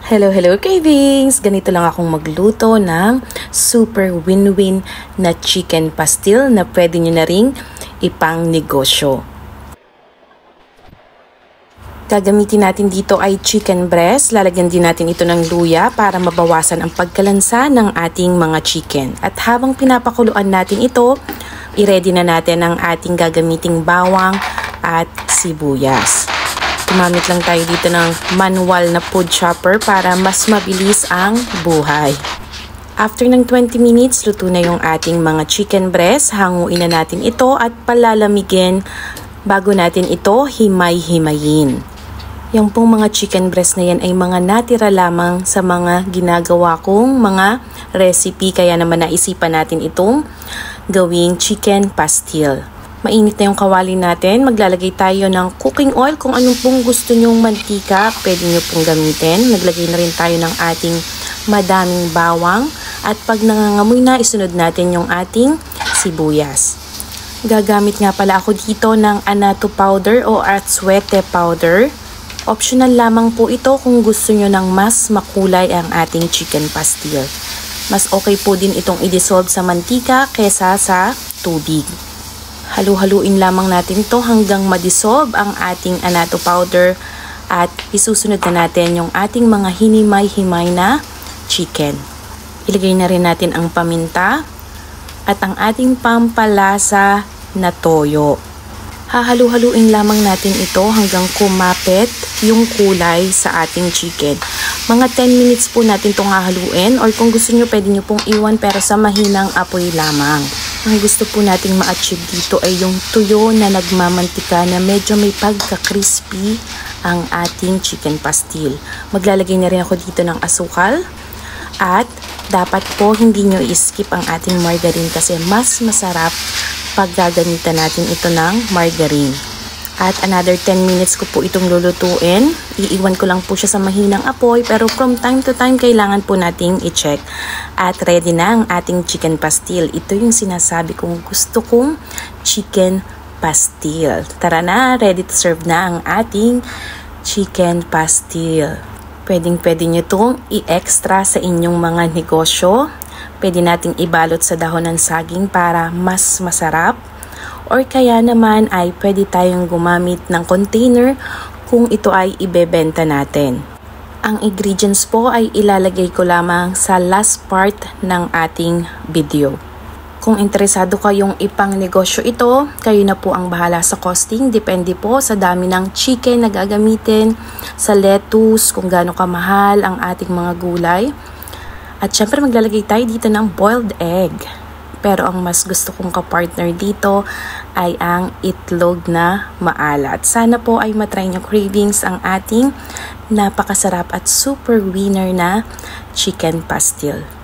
Hello, hello cravings! Ganito lang akong magluto ng super win-win na chicken pastil na pwede nyo na ring ipang negosyo. Gagamitin natin dito ay chicken breast. Lalagyan din natin ito ng luya para mabawasan ang pagkalansa ng ating mga chicken. At habang pinapakuluan natin ito, i-ready na natin ang ating gagamiting bawang at sibuyas. Gumamit lang tayo dito ng manual na food chopper para mas mabilis ang buhay. After ng 20 minutes, luto na yung ating mga chicken breast. Hanguin na natin ito at palalamigin bago natin ito himay-himayin. Yung pong mga chicken breast na yan ay mga natira lamang sa mga ginagawa kong mga recipe. Kaya naman naisipan natin itong gawing chicken pastil. Mainit na yung kawali natin. Maglalagay tayo ng cooking oil. Kung anong pong gusto nyong mantika, pwede nyo pong gamitin. Naglagay na rin tayo ng ating madaming bawang. At pag nangangamoy na, isunod natin yung ating sibuyas. Gagamit nga pala ako dito ng annatto powder o atsuete powder. Optional lamang po ito kung gusto nyo ng mas makulay ang ating chicken pastil. Mas okay po din itong i-dissolve sa mantika kesa sa tubig. Halu-haluin lamang natin ito hanggang ma-dissolve ang ating annatto powder at isusunod na natin yung ating mga hinimay-himay na chicken. Ilagay na rin natin ang paminta at ang ating pampalasa na toyo. Hahalu-haluin lamang natin ito hanggang kumapit yung kulay sa ating chicken. Mga 10 minutes po natin itong hahaluin or kung gusto nyo pwede nyo pong iwan pero sa mahinang apoy lamang. Ang gusto po nating ma-achieve dito ay yung tuyo na nagmamantika na medyo may pagka-crispy ang ating chicken pastil. Maglalagay na rin ako dito ng asukal at dapat po hindi nyo i-skip ang ating margarine kasi mas masarap pag gagamitan natin ito ng margarine. At another 10 minutes ko po itong lulutuin. Iiwan ko lang po siya sa mahinang apoy pero from time to time kailangan po nating i-check. At ready na ang ating chicken pastil. Ito yung sinasabi kong gusto kong chicken pastil. Tara na, ready to serve na ang ating chicken pastil. Pwedeng-pwede nyo itong i-extra sa inyong mga negosyo. Pwede nating ibalot sa dahon ng saging para mas masarap. Or kaya naman ay pwede tayong gumamit ng container kung ito ay ibebenta natin. Ang ingredients po ay ilalagay ko lamang sa last part ng ating video. Kung interesado kayong ipang negosyo ito, kayo na po ang bahala sa costing. Depende po sa dami ng chicken na gagamitin, sa lettuce, kung gaano kamahal ang ating mga gulay. At syempre maglalagay tayo dito ng boiled egg. Pero ang mas gusto kong kapartner dito ay ang itlog na maalat. Sana po ay matry nyo cravings ang ating napakasarap at super winner na chicken pastil.